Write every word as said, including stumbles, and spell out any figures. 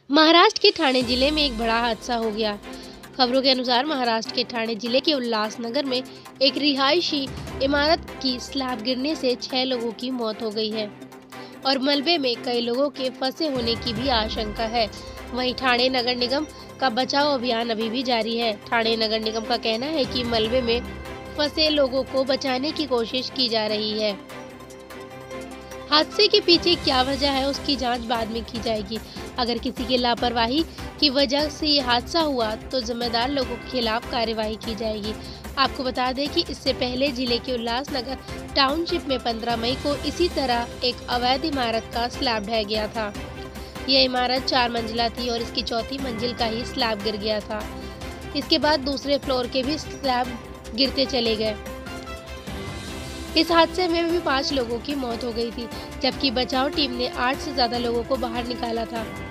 महाराष्ट्र के ठाणे जिले में एक बड़ा हादसा हो गया। खबरों के अनुसार महाराष्ट्र के ठाणे जिले के उल्लासनगर में एक रिहायशी इमारत की स्लैब गिरने से छह लोगों की मौत हो गई है और मलबे में कई लोगों के फंसे होने की भी आशंका है। वहीं ठाणे नगर निगम का बचाव अभियान अभी भी जारी है। ठाणे नगर निगम का कहना है कि मलबे में फंसे लोगों को बचाने की कोशिश की जा रही है। हादसे के पीछे क्या वजह है उसकी जांच बाद में की जाएगी। अगर किसी की लापरवाही की वजह से ये हादसा हुआ तो जिम्मेदार लोगों के खिलाफ कार्यवाही की जाएगी। आपको बता दें कि इससे पहले जिले के उल्लासनगर टाउनशिप में पंद्रह मई को इसी तरह एक अवैध इमारत का स्लैब ढह गया था। यह इमारत चार मंजिला थी और इसकी चौथी मंजिल का ही स्लैब गिर गया था। इसके बाद दूसरे फ्लोर के भी स्लैब गिरते चले गए। इस हादसे में भी पाँच लोगों की मौत हो गई थी, जबकि बचाव टीम ने आठ से ज्यादा लोगों को बाहर निकाला था।